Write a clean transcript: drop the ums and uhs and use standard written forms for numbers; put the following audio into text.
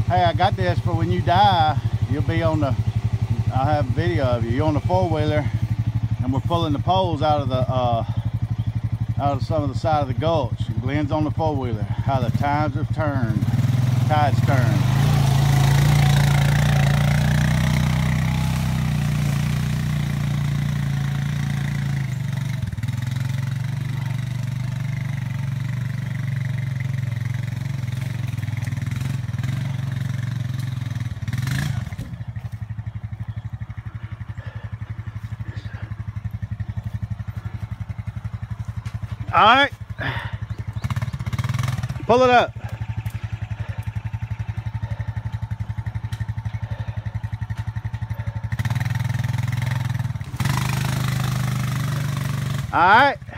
Hey, I got this for when you die. You'll be on the, I'll have a video of you. You're on the four-wheeler, and we're pulling the poles out of some of the side of the gulch. It blends on the four-wheeler. How the tides have turned. Tides turned. All right, pull it up. All right.